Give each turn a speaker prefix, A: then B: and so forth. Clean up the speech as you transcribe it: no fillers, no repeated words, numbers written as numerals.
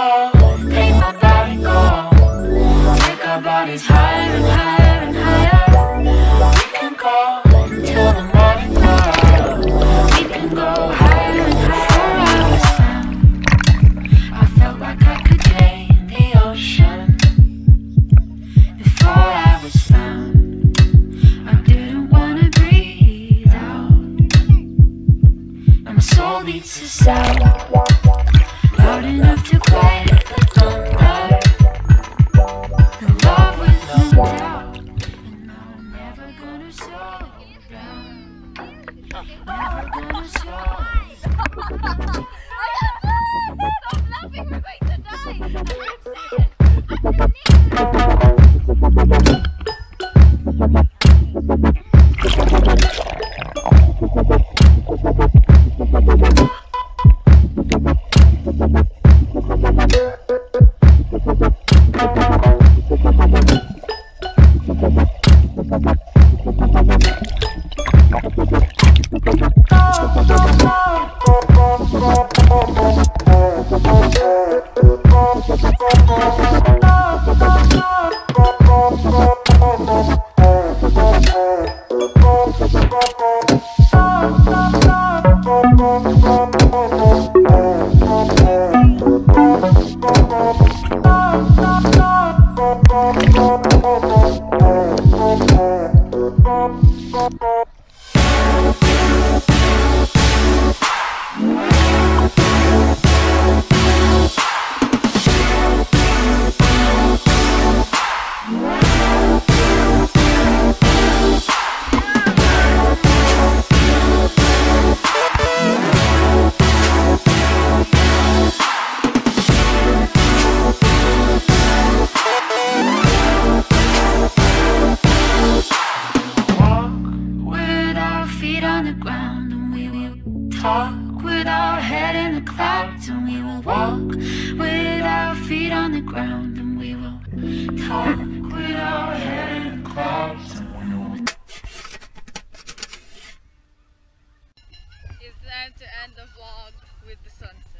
A: go, make my body go. Take our bodies higher and higher and higher. We can go until the morning glow. We can go higher and higher. Before I was found, I felt like I could drain the ocean. Before I was found, I didn't wanna breathe out. And my soul beats a sound loud enough to quiet the thunder. The love with no doubt. And I'm never gonna slow down. Never gonna slow down.
B: I'm laughing, we're going to die. I can't see it. Talk with our head in the clouds, and we will walk with our feet on the ground, and we will talk with our head in the clouds, and we will. It's time to end the vlog with the sunset.